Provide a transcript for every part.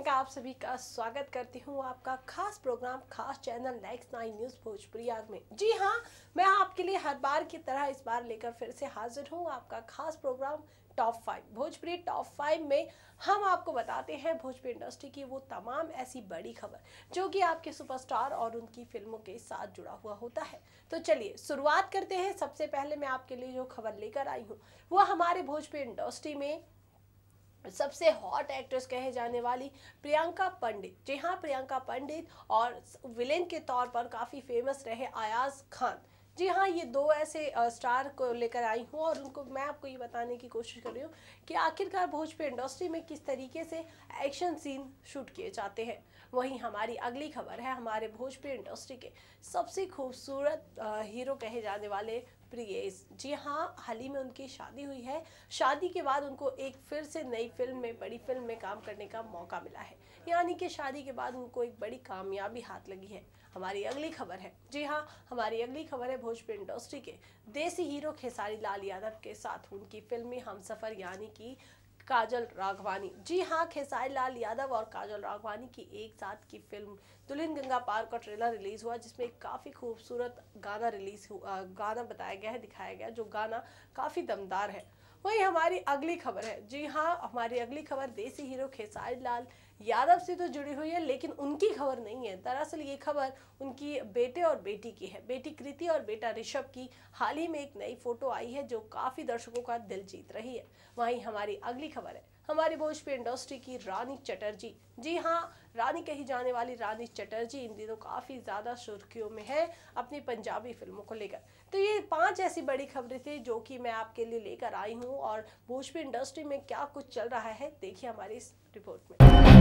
प्रियंका आप सभी का स्वागत करती हूँ आपका खास प्रोग्राम खास चैनल नेक्स्ट 9 न्यूज़ भोजपुरी में। जी हाँ, मैं आपके लिए हर बार की तरह इस बार लेकर फिर से हाजिर हूँ आपका खास प्रोग्राम टॉप 5 भोजपुरी टॉप 5 में हम आपको बताते हैं भोजपुरी इंडस्ट्री की वो तमाम ऐसी बड़ी खबर जो कि आपके सुपरस्टार और उनकी फिल्मों के साथ जुड़ा हुआ होता है। तो चलिए शुरुआत करते हैं। सबसे पहले मैं आपके लिए जो खबर लेकर आई हूँ वो हमारे भोजपुरी इंडस्ट्री में सबसे हॉट एक्ट्रेस कहे जाने वाली प्रियंका पंडित। जी हाँ, प्रियंका पंडित और विलेन के तौर पर काफ़ी फेमस रहे अयाज खान। जी हाँ, ये दो ऐसे स्टार को लेकर आई हूँ और उनको मैं आपको ये बताने की कोशिश कर रही हूँ कि आखिरकार भोजपुरी इंडस्ट्री में किस तरीके से एक्शन सीन शूट किए जाते हैं। वहीं हमारी अगली खबर है हमारे भोजपुरी इंडस्ट्री के सबसे खूबसूरत हीरो कहे जाने वाले प्रियेश। जी हाँ, हाल ही में उनकी शादी हुई है। शादी के बाद उनको एक फिर से नई फिल्म में बड़ी फिल्म में काम करने का मौका मिला है, यानी कि शादी के बाद उनको एक बड़ी कामयाबी हाथ लगी है। हमारी अगली खबर है, जी हाँ, हमारी अगली खबर है भोजपुरी इंडस्ट्री के देसी हीरो खेसारी लाल यादव के साथ उनकी फिल्मी हमसफर यानी कि काजल राघवानी। जी हाँ, खेसारी लाल यादव और काजल राघवानी की एक साथ की फिल्म दुल्हन गंगा पार का ट्रेलर रिलीज हुआ, जिसमें काफ़ी खूबसूरत गाना रिलीज हुआ, गाना बताया गया है, दिखाया गया, जो गाना काफ़ी दमदार है। वही हमारी अगली खबर है, जी हाँ, हमारी अगली खबर देसी हीरो खेसारी लाल यादव से तो जुड़ी हुई है, लेकिन उनकी खबर नहीं है। दरअसल ये खबर उनकी बेटे और बेटी की है। बेटी कृति और बेटा ऋषभ की हाल ही में एक नई फोटो आई है जो काफ़ी दर्शकों का दिल जीत रही है। वहीं हमारी अगली खबर है हमारी भोजपुरी इंडस्ट्री की रानी चटर्जी। जी हाँ, रानी कही जाने वाली रानी चटर्जी इन दिनों काफ़ी ज़्यादा सुर्खियों में है अपनी पंजाबी फिल्मों को लेकर। तो ये 5 ऐसी बड़ी खबरें थी जो कि मैं आपके लिए लेकर आई हूँ और भोजपुरी इंडस्ट्री में क्या कुछ चल रहा है देखिए हमारी इस रिपोर्ट में।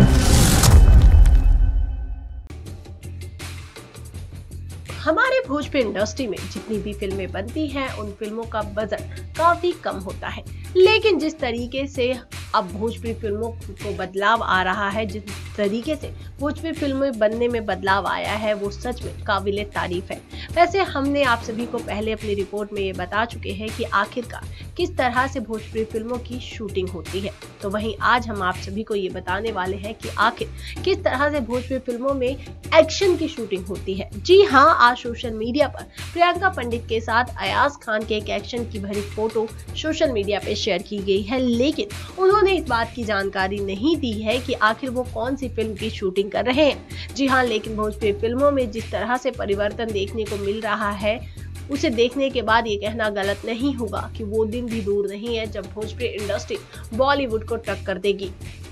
हमारे भोजपुरी इंडस्ट्री में जितनी भी फिल्में बनती हैं उन फिल्मों का बजट काफी कम होता है, लेकिन जिस तरीके से अब भोजपुरी फिल्मों को बदलाव आ रहा है, जिस तरीके से भोजपुरी फिल्में बनने में बदलाव आया है वो सच में काबिले तारीफ है। वैसे हमने आप सभी को पहले अपनी रिपोर्ट में ये बता चुके हैं कि आखिरकार किस तरह से भोजपुरी फिल्मों की शूटिंग होती है, तो वहीं आज हम आप सभी को ये बताने वाले हैं कि आखिर किस तरह से भोजपुरी फिल्मों में एक्शन की शूटिंग होती है। जी हाँ, आज सोशल मीडिया पर प्रियंका पंडित के साथ अयाज खान के एक एक्शन की भरी फोटो सोशल मीडिया पे शेयर की गई है, लेकिन उन्होंने इस बात की जानकारी नहीं दी है कि आखिर वो कौन सी फिल्म की शूटिंग कर रहे हैं। जी हाँ, लेकिन भोजपुरी फिल्मों में जिस तरह से परिवर्तन देखने को मिल रहा है उसे देखने के बाद ये कहना गलत नहीं होगा कि वो दिन भी दूर नहीं है जब भोजपुरी इंडस्ट्री बॉलीवुड को टक्कर देगी।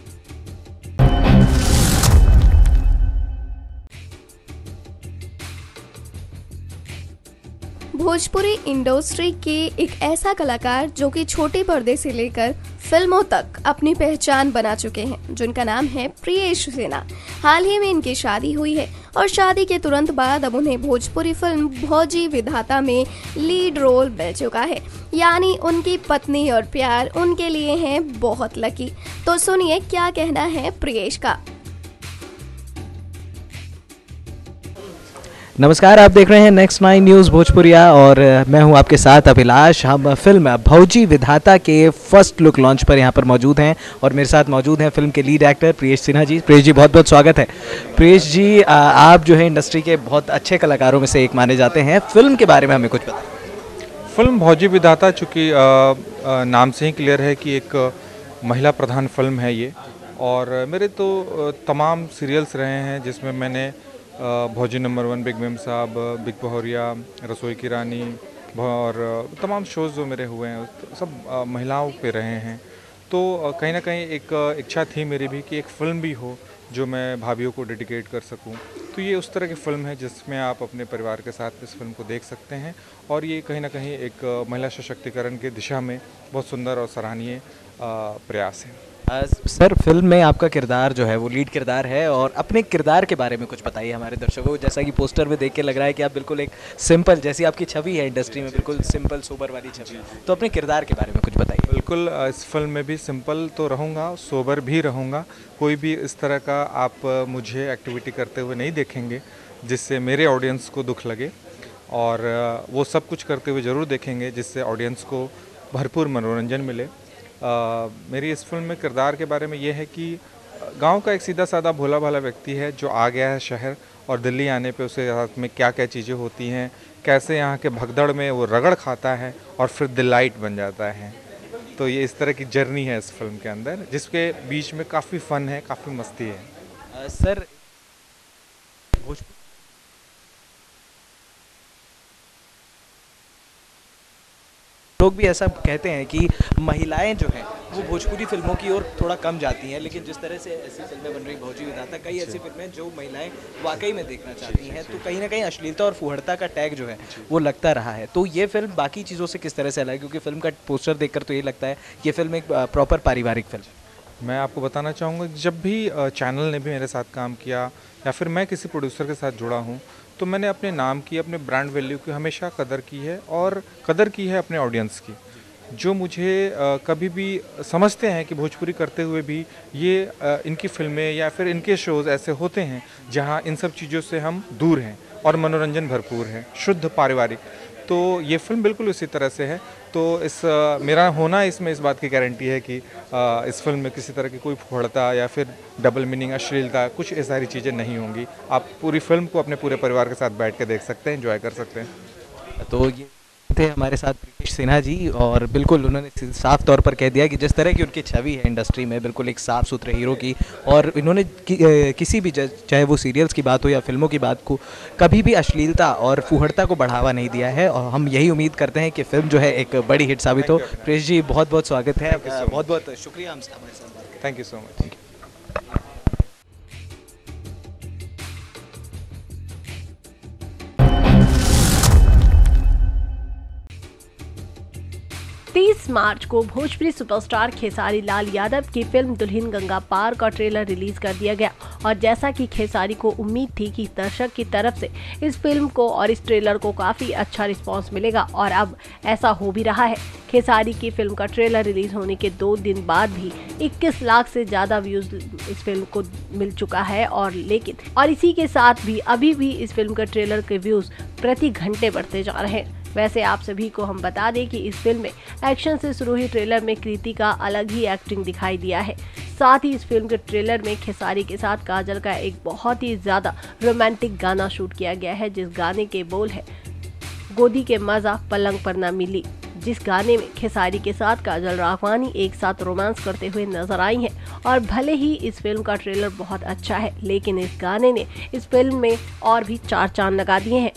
भोजपुरी इंडस्ट्री के एक ऐसा कलाकार जो कि छोटे पर्दे से लेकर फिल्मों तक अपनी पहचान बना चुके हैं, जिनका नाम है प्रियेश सिन्हा। हाल ही में इनकी शादी हुई है और शादी के तुरंत बाद अब उन्हें भोजपुरी फिल्म भौजी विधाता में लीड रोल मिल चुका है, यानी उनकी पत्नी और प्यार उनके लिए है बहुत लकी। तो सुनिए क्या कहना है प्रियेश का। नमस्कार, आप देख रहे हैं नेक्स्ट 9 न्यूज़ भोजपुरिया और मैं हूं आपके साथ अभिलाष। हम फिल्म भौजी विधाता के फर्स्ट लुक लॉन्च पर यहां पर मौजूद हैं और मेरे साथ मौजूद हैं फिल्म के लीड एक्टर प्रियेश सिन्हा जी। प्रियेश जी, बहुत बहुत स्वागत है। प्रियेश जी, आप जो है इंडस्ट्री के बहुत अच्छे कलाकारों में से एक माने जाते हैं। फिल्म के बारे में हमें कुछ बताएं। फिल्म भौजी विधाता चूँकि नाम से ही क्लियर है कि एक महिला प्रधान फिल्म है ये, और मेरे तो तमाम सीरियल्स रहे हैं जिसमें मैंने Bhauji number 1, big Mem Sahab, big Bahuriya, Rasoi ki रानी और तमाम शोज़ जो मेरे हुए हैं सब महिलाओं पे रहे हैं। तो कहीं ना कहीं एक इच्छा थी मेरी भी कि एक फ़िल्म भी हो जो मैं भाभीियों को डेडिकेट कर सकूं। तो ये उस तरह की फ़िल्म है जिसमें आप अपने परिवार के साथ इस फिल्म को देख सकते हैं और ये कहीं ना कहीं एक महिला सशक्तिकरण की दिशा में बहुत सुंदर और सराहनीय प्रयास है। सर, फिल्म में आपका किरदार जो है वो लीड किरदार है और अपने किरदार के बारे में कुछ बताइए हमारे दर्शकों को। जैसा कि पोस्टर में देख के लग रहा है कि आप बिल्कुल एक सिंपल, जैसी आपकी छवि है इंडस्ट्री में, बिल्कुल सिंपल सोबर वाली छवि, तो अपने किरदार के बारे में कुछ बताइए। बिल्कुल, इस फिल्म में भी सिंपल तो रहूँगा, सोबर भी रहूँगा। कोई भी इस तरह का आप मुझे एक्टिविटी करते हुए नहीं देखेंगे जिससे मेरे ऑडियंस को दुख लगे, और वो सब कुछ करते हुए ज़रूर देखेंगे जिससे ऑडियंस को भरपूर मनोरंजन मिले। मेरी इस फिल्म में किरदार के बारे में ये है कि गांव का एक सीधा साधा भोला भाला व्यक्ति है जो आ गया है शहर, और दिल्ली आने पे उसके साथ में क्या क्या चीज़ें होती हैं, कैसे यहाँ के भगदड़ में वो रगड़ खाता है और फिर डिलाइट बन जाता है। तो ये इस तरह की जर्नी है इस फिल्म के अंदर, जिसके बीच में काफ़ी फ़न है, काफ़ी मस्ती है। सर लोग भी ऐसा कहते हैं कि महिलाएं जो हैं वो भोजपुरी फिल्मों की ओर थोड़ा कम जाती हैं, लेकिन जिस तरह से ऐसी फिल्में बन रही भौजी विधाता, कई ऐसी फिल्में जो महिलाएं वाकई में देखना चाहती हैं, तो कहीं ना कहीं अश्लीलता और फुहड़ता का टैग जो है वो लगता रहा है। तो ये फिल्म बाकी चीज़ों से किस तरह से अलग है, क्योंकि फिल्म का पोस्टर देखकर तो ये लगता है ये फिल्म एक प्रॉपर पारिवारिक फिल्म है। मैं आपको बताना चाहूँगा, जब भी चैनल ने भी मेरे साथ काम किया या फिर मैं किसी प्रोड्यूसर के साथ जुड़ा हूँ, तो मैंने अपने नाम की, अपने ब्रांड वैल्यू की हमेशा कदर की है, और कदर की है अपने ऑडियंस की, जो मुझे कभी भी समझते हैं कि भोजपुरी करते हुए भी ये इनकी फिल्में या फिर इनके शोज़ ऐसे होते हैं जहां इन सब चीज़ों से हम दूर हैं और मनोरंजन भरपूर है, शुद्ध पारिवारिक। तो ये फिल्म बिल्कुल उसी तरह से है। तो मेरा होना इसमें इस बात की गारंटी है कि इस फिल्म में किसी तरह की कोई फुहड़ता या फिर डबल मीनिंग, अश्लीलता, कुछ ये सारी चीज़ें नहीं होंगी। आप पूरी फिल्म को अपने पूरे परिवार के साथ बैठ के देख सकते हैं, एंजॉय कर सकते हैं। तो ये थे हमारे साथ प्रियेश सिन्हा जी, और बिल्कुल उन्होंने साफ तौर पर कह दिया कि जिस तरह की उनकी छवि है इंडस्ट्री में, बिल्कुल एक साफ सुथरे हीरो की, और इन्होंने किसी भी चाहे वो सीरियल्स की बात हो या फिल्मों की बात को, कभी भी अश्लीलता और फुहड़ता को बढ़ावा नहीं दिया है। और हम यही उम्मीद करते हैं कि फिल्म जो है एक बड़ी हिट साबित हो। प्रियेश जी, बहुत बहुत स्वागत है, बहुत बहुत शुक्रिया हमसे हमारे साथ बात करने। Thank you so much. 30 मार्च को भोजपुरी सुपरस्टार खेसारी लाल यादव की फिल्म दुल्हन गंगा पार का ट्रेलर रिलीज कर दिया गया, और जैसा कि खेसारी को उम्मीद थी कि दर्शक की तरफ से इस फिल्म को और इस ट्रेलर को काफी अच्छा रिस्पांस मिलेगा, और अब ऐसा हो भी रहा है। खेसारी की फिल्म का ट्रेलर रिलीज होने के 2 दिन बाद भी 21 लाख से ज्यादा व्यूज इस फिल्म को मिल चुका है, और इसी के साथ भी अभी भी इस फिल्म का ट्रेलर के व्यूज प्रति घंटे बढ़ते जा रहे हैं। वैसे आप सभी को हम बता दें कि इस फिल्म में एक्शन से शुरू हुई ट्रेलर में कृति का अलग ही एक्टिंग दिखाई दिया है। साथ ही इस फिल्म के ट्रेलर में खेसारी के साथ काजल का एक बहुत ही ज्यादा रोमांटिक गाना शूट किया गया है, जिस गाने के बोल है गोदी के मजा पलंग पर ना मिली, जिस गाने में खेसारी के साथ काजल राघवानी एक साथ रोमांस करते हुए नजर आई हैं। और भले ही इस फिल्म का ट्रेलर बहुत अच्छा है, लेकिन इस गाने ने इस फिल्म में और भी 4 चांद लगा दिए हैं।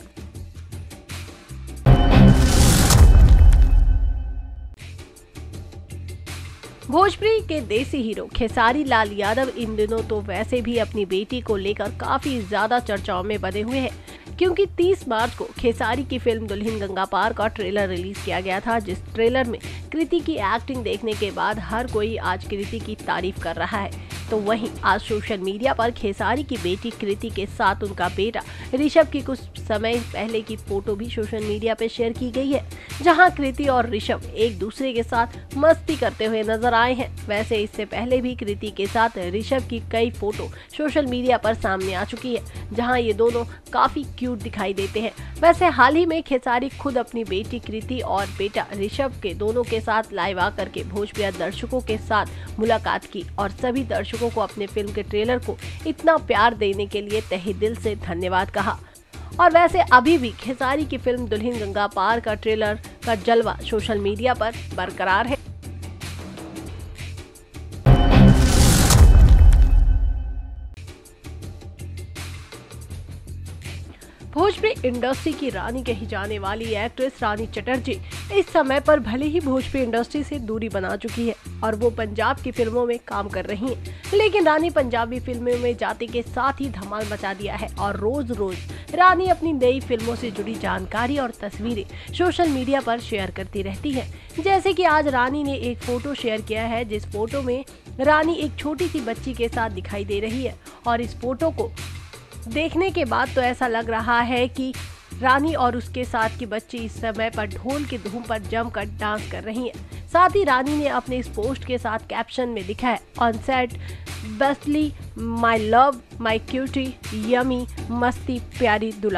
भोजपुरी के देसी हीरो खेसारी लाल यादव इन दिनों तो वैसे भी अपनी बेटी को लेकर काफी ज्यादा चर्चाओं में बने हुए हैं, क्योंकि 30 मार्च को खेसारी की फिल्म दुल्हन गंगा पार का ट्रेलर रिलीज किया गया था, जिस ट्रेलर में कृति की एक्टिंग देखने के बाद हर कोई आज कृति की तारीफ कर रहा है। तो वहीं आज सोशल मीडिया पर खेसारी की बेटी कृति के साथ उनका बेटा ऋषभ की कुछ समय पहले की फोटो भी सोशल मीडिया पे शेयर की गई है, जहां कृति और ऋषभ एक दूसरे के साथ मस्ती करते हुए नजर आए हैं। वैसे इससे पहले भी कृति के साथ ऋषभ की कई फोटो सोशल मीडिया पर सामने आ चुकी है, जहां ये दोनों काफी क्यूट दिखाई देते हैं। वैसे हाल ही में खेसारी खुद अपनी बेटी कृति और बेटा ऋषभ के दोनों के साथ लाइव आकर के भोजपुरी दर्शकों के साथ मुलाकात की, और सभी दर्शकों को अपने फिल्म के ट्रेलर को इतना प्यार देने के लिए तहे दिल से धन्यवाद कहा। और वैसे अभी भी खेसारी की फिल्म दुल्हन गंगा पार का ट्रेलर का जलवा सोशल मीडिया पर बरकरार है। भोजपुरी इंडस्ट्री की रानी कही जाने वाली एक्ट्रेस रानी चटर्जी इस समय पर भले ही भोजपुरी इंडस्ट्री से दूरी बना चुकी है और वो पंजाब की फिल्मों में काम कर रही हैं, लेकिन रानी पंजाबी फिल्मों में जाते के साथ ही धमाल मचा दिया है, और रोज रोज रानी अपनी नई फिल्मों से जुड़ी जानकारी और तस्वीरें सोशल मीडिया पर शेयर करती रहती है। जैसे कि आज रानी ने एक फोटो शेयर किया है, जिस फोटो में रानी एक छोटी सी बच्ची के साथ दिखाई दे रही है, और इस फोटो को देखने के बाद तो ऐसा लग रहा है कि रानी और उसके साथ की बच्ची इस समय पर ढोल की धूम पर जमकर डांस कर रही है। साथ ही रानी ने अपने इस पोस्ट के साथ कैप्शन में लिखा है, on set bestly my love my cutie yummy मस्ती प्यारी दुलारी।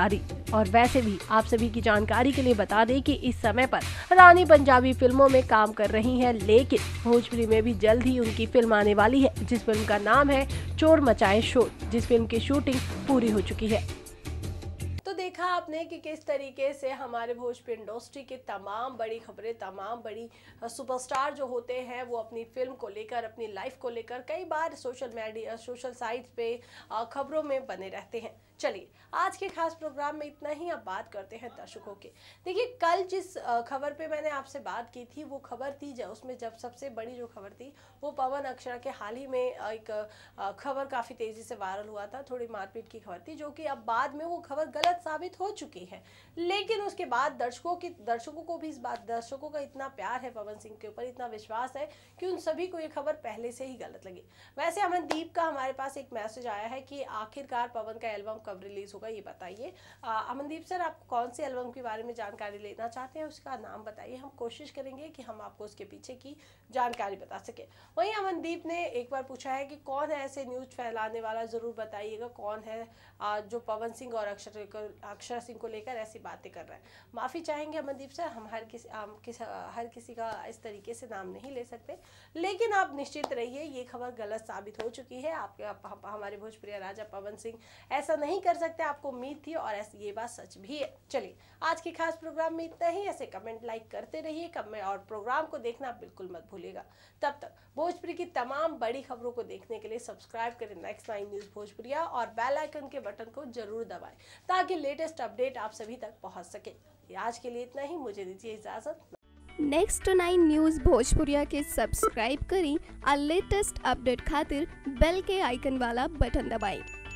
और वैसे भी आप सभी की जानकारी के लिए बता दें कि इस समय पर रानी पंजाबी फिल्मों में काम कर रही हैं, लेकिन भोजपुरी में भी जल्द ही उनकी फिल्म आने वाली है, जिस फिल्म का नाम है चोर मचाए शोर, जिस फिल्म की शूटिंग पूरी हो चुकी है। तो देखा आपने कि किस तरीके से हमारे भोजपुरी इंडस्ट्री के तमाम बड़ी खबरें, तमाम बड़ी सुपरस्टार जो होते हैं वो अपनी फिल्म को लेकर, अपनी लाइफ को लेकर कई बार सोशल मीडिया, सोशल साइट्स पे खबरों में बने रहते हैं। चलिए आज के खास प्रोग्राम में इतना ही। अब बात करते हैं दर्शकों की। देखिए कल जिस खबर पे मैंने आपसे बात की थी वो खबर थी उसमें जब सबसे बड़ी जो खबर थी वो पवन अक्षरा के हाल ही में एक खबर काफ़ी तेज़ी से वायरल हुआ था, थोड़ी मारपीट की खबर थी, जो कि अब बाद में वो खबर गलत साबित हो चुकी है। लेकिन उसके बाद दर्शकों को भी इस बात, दर्शकों का इतना प्यार है पवन सिंह के ऊपर, इतना विश्वास है कि उन सभी को ये खबर पहले से ही गलत लगी। वैसे अमनदीप का हमारे पास एक मैसेज आया है कि आखिरकार पवन का एल्बम कब रिलीज होगा ये बताइए। अमनदीप सर, आप कौन से एल्बम के बारे में जानकारी लेना चाहते हैं, उसका नाम बताइए, हम कोशिश करेंगे कि हम आपको उसके पीछे की जानकारी बता सके। वहीं अमनदीप ने एक बार पूछा है कि कौन है ऐसे न्यूज फैलाने वाला, जरूर बताइएगा कौन है जो पवन सिंह और अक्षरा सिंह को लेकर ऐसी बातें कर रहा है। माफ़ी चाहेंगे अमनदीप सर, हम हर किसी का इस तरीके से नाम नहीं ले सकते, लेकिन आप निश्चित रहिए ये खबर गलत साबित हो चुकी है। हमारे भोजपुरी राजा पवन सिंह ऐसा नहीं कर सकते, आपको उम्मीद थी और ऐसी ये बात सच भी है। चलिए आज के खास प्रोग्राम में इतना ही। ऐसे कमेंट लाइक करते रहिए, कमेंट और प्रोग्राम को देखना बिल्कुल मत भूलिएगा। तब तक भोजपुरी की तमाम बड़ी खबरों को देखने के लिए सब्सक्राइब करें नेक्स्ट 9 न्यूज़ भोजपुरिया और बेल आइकन के बटन को जरूर दबाएं ताकि लेटेस्ट अपडेट आप सभी तक पहुंच सके। आज के लिए इतना ही, मुझे दीजिए इजाजत। नेक्स्ट 9 न्यूज़ भोजपुरिया के सब्सक्राइब करें और लेटेस्ट अपडेट खातिर बेल के आइकन वाला बटन दबाएं।